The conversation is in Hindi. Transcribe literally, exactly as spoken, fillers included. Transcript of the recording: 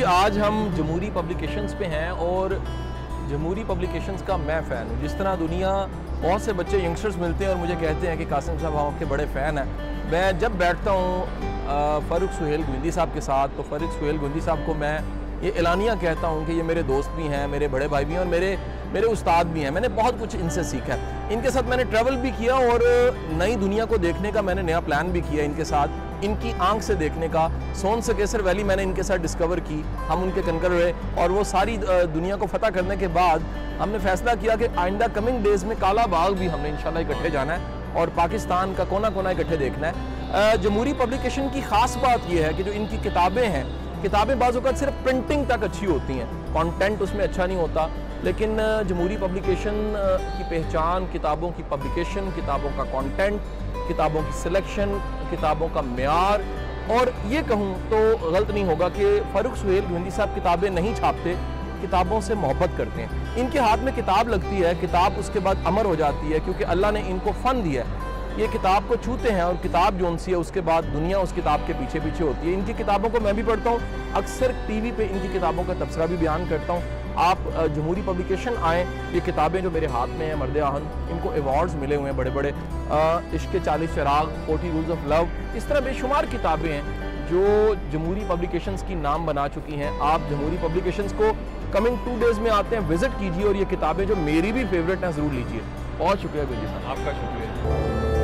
आज हम जमहूरी पब्लिकेशंस पे हैं और जमहूरी पब्लिकेशंस का मैं फ़ैन हूँ। जिस तरह दुनिया बहुत से बच्चे यंगस्टर्स मिलते हैं और मुझे कहते हैं कि कासिम साहब हम आपके बड़े फ़ैन हैं, मैं जब बैठता हूँ फ़ारूक सुहेल गुंदी साहब के साथ तो फ़ारूक सुहेल गुंदी साहब को मैं ये एलानिया कहता हूँ कि ये मेरे दोस्त भी हैं, मेरे बड़े भाई भी हैं और मेरे मेरे उस्ताद भी हैं। मैंने बहुत कुछ इनसे सीखा है। इनके साथ मैंने ट्रैवल भी किया और नई दुनिया को देखने का मैंने नया प्लान भी किया इनके साथ, इनकी आंख से देखने का। सोन से केसर वैली मैंने इनके साथ डिस्कवर की, हम उनके कनकर रहे और वो सारी दुनिया को फतह करने के बाद हमने फैसला किया कि आइंदा कमिंग डेज़ में काला बाग भी हमने इंशाल्लाह इकट्ठे जाना है और पाकिस्तान का कोना कोना इकट्ठे देखना है। जमहूरी पब्लिकेशन की ख़ास बात यह है कि जो इनकी किताबें हैं, किताबें बाज़ औक़ात सिर्फ प्रिंटिंग तक अच्छी होती हैं, कंटेंट उसमें अच्छा नहीं होता, लेकिन जमहूरी पब्लिकेशन की पहचान किताबों की पब्लिकेशन, किताबों का कंटेंट, किताबों की सिलेक्शन, किताबों का म्यार। और ये कहूँ तो गलत नहीं होगा कि फ़ारूक सुहेल गुंदी साहब किताबें नहीं छापते, किताबों से मोहब्बत करते हैं। इनके हाथ में किताब लगती है, किताब उसके बाद अमर हो जाती है क्योंकि अल्लाह ने इनको फ़न दिया है। ये किताब को छूते हैं और किताब जो उनसी है उसके बाद दुनिया उस किताब के पीछे पीछे होती है। इनकी किताबों को मैं भी पढ़ता हूँ, अक्सर टीवी पे इनकी किताबों का तबसरा भी बयान करता हूँ। आप जमहूरी पब्लिकेशन आएँ, ये किताबें जो मेरे हाथ में हैं मर्द आहन, इनको अवार्ड्स मिले हुए हैं बड़े बड़े, इश्क चालीस चिराग, फोर्टी रूल्स ऑफ लव, इस तरह बेशुमार किताबें हैं जो जमहूरी पब्लिकेशंस की नाम बना चुकी हैं। आप जमहूरी पब्लिकेशंस को कमिंग टू डेज़ में आते हैं, विजिट कीजिए और ये किताबें जो मेरी भी फेवरेट हैं ज़रूर लीजिए। बहुत शुक्रिया गुंजी साहब, आपका शुक्रिया।